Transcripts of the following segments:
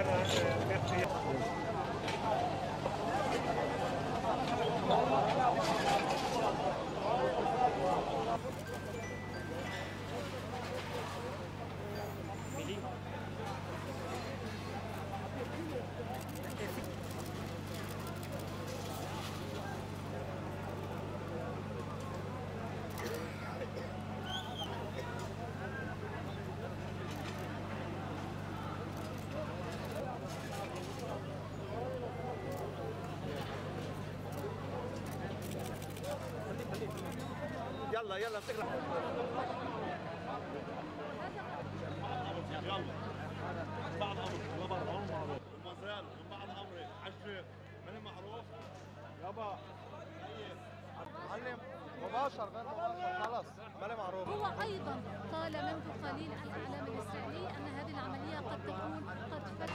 يلا يلا امسك لك يلا بعد امر يابا الامر معروف المازال بعد امري 10 من معروف يابا معلم مباشر غير مباشر خلص مالي معروف. هو ايضا قال منذ قليل الاعلام الاسرائيلي ان هذه العمليه قد تكون قد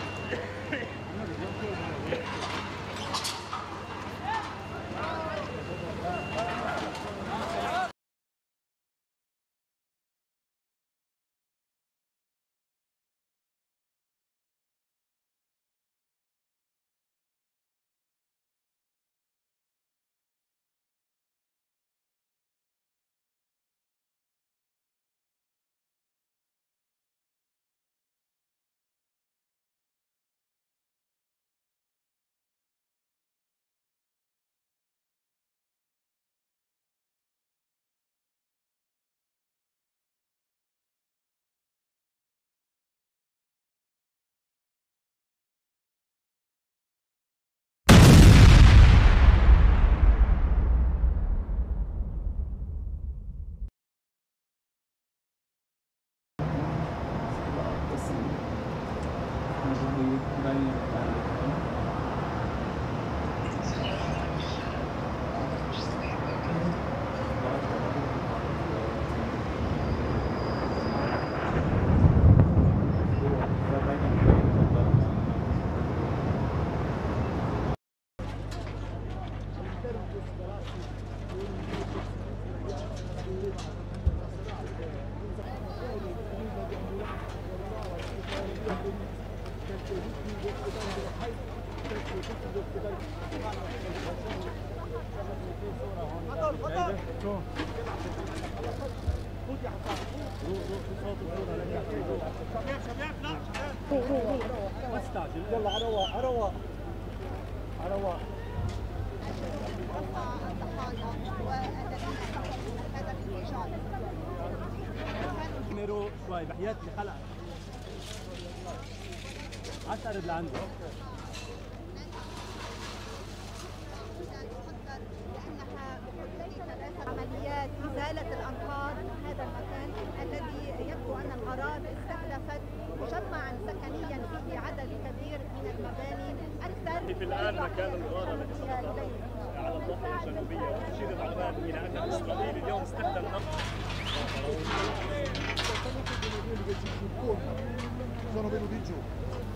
ما تستعجل يلا على رواق على رواق على رواق. نيرو شوي بحياتي خلع عاد تقرب لعنده. عمليات إزالة الأنقاض من هذا المكان الذي يبدو أن الغارات استهدفت مجمعا سكنيا فيه عدد كبير من المباني أكثر. في الآن مكان الغارة التي سقطت على الضفة الجنوبية، وتشير العلماء إلى أن إسرائيل اليوم استخدم sono venuti giù.